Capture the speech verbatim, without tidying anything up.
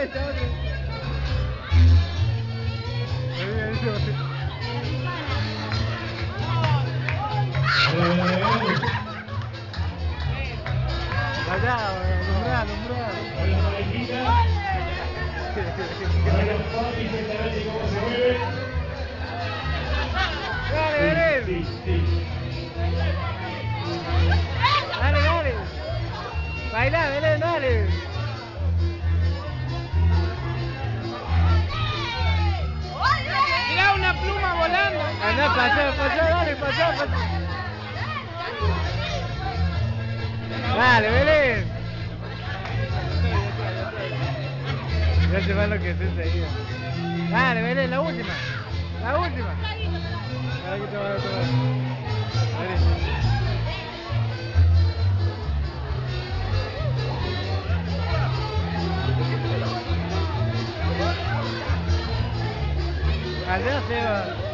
esta otra. Allá, alumbrá, alumbrá. Dale, Belén. Sí, sí. Dale, dale. Baila, Belén, dale. Mirá una pluma volando. Andá, pasá, pasá, dale, pasá, pasá. Dale, Belén. Ya se va lo que se enseguida. Dale, Belén, la última. La última. Ahora que te va a tomar. Belén. Allá se va.